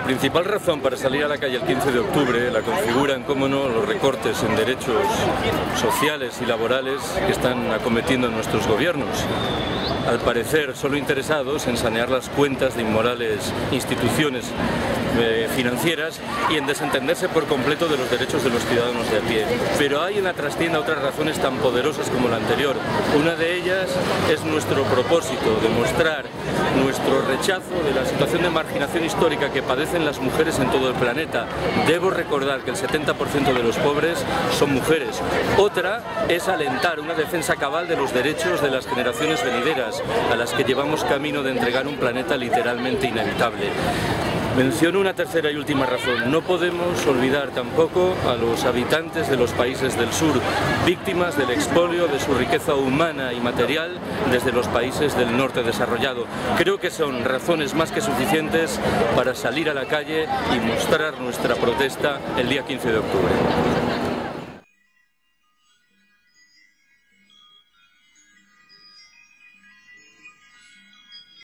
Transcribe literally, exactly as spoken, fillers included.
La principal razón para salir a la calle el quince de octubre la configuran, cómo no, los recortes en derechos sociales y laborales que están acometiendo nuestros gobiernos. Al parecer solo interesados en sanear las cuentas de inmorales instituciones eh, financieras y en desentenderse por completo de los derechos de los ciudadanos de a pie. Pero hay en la trastienda otras razones tan poderosas como la anterior. Una de ellas es nuestro propósito, demostrar nuestro rechazo de la situación de marginación histórica que padecen las mujeres en todo el planeta. Debo recordar que el setenta por ciento de los pobres son mujeres. Otra es alentar una defensa cabal de los derechos de las generaciones venideras, a las que llevamos camino de entregar un planeta literalmente inhabitable. Menciono una tercera y última razón. No podemos olvidar tampoco a los habitantes de los países del sur, víctimas del expolio de su riqueza humana y material desde los países del norte desarrollado. Creo que son razones más que suficientes para salir a la calle y mostrar nuestra protesta el día quince de octubre.